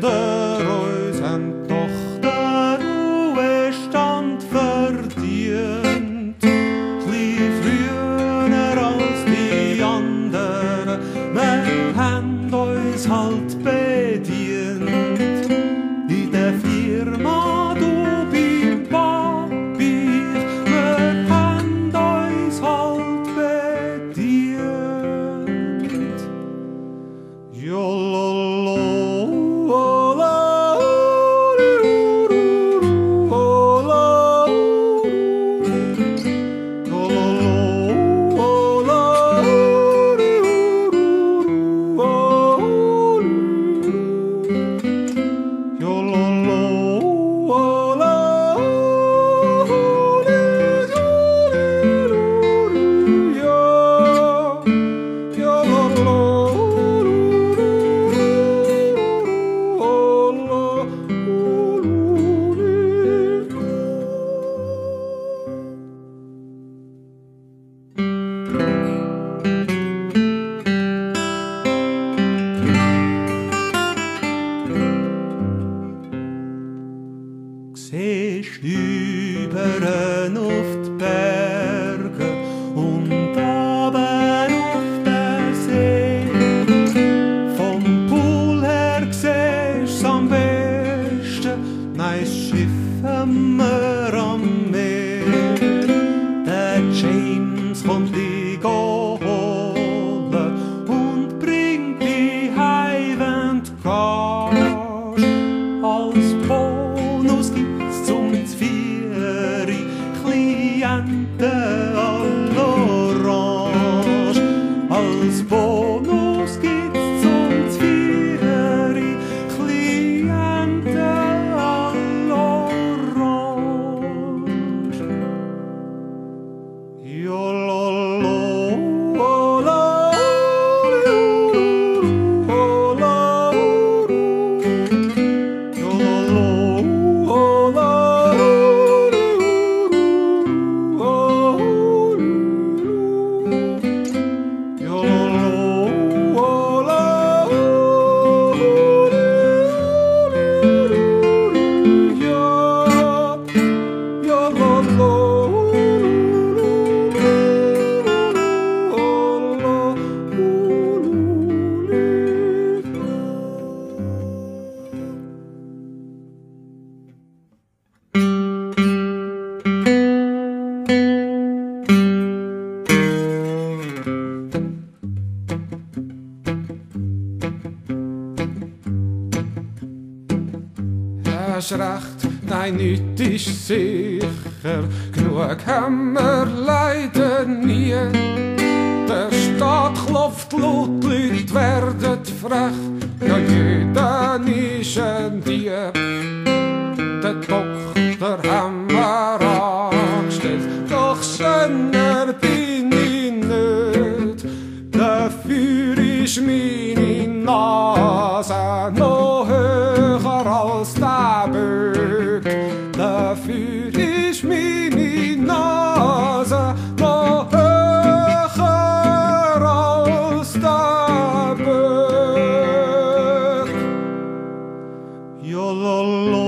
der unseren Tochter Ruhestand verdient. Chli früher als die anderen, wir haben uns halt bedient. In der Firma, du beim Papi, wir haben uns halt bedient. Jololo, siehst übern auf die Berge und oben auf den See. Vom Pool her siehst's am besten, nein, das Schiff haben wir am Meer. Der James kommt dich holen und bringt dich heim, wenn du gehst. Als Bonus gibt's zum Zvieri Klienten all'orange. Als Bonus gibt's zum Zvieri Klienten all'orange. Jololo. Hast recht, nein, nichts ist sicher, genug haben wir leider nie. Der Staat klopft laut, die Leute werden frech, ja jeder ist ein Dieb. Den Doktor haben wir angestellt, doch schöner bin ich nicht. Dafür ist meine Nase noch höher als der Böck. Dafür ist meine Nase noch höher als der Böck. Jololo.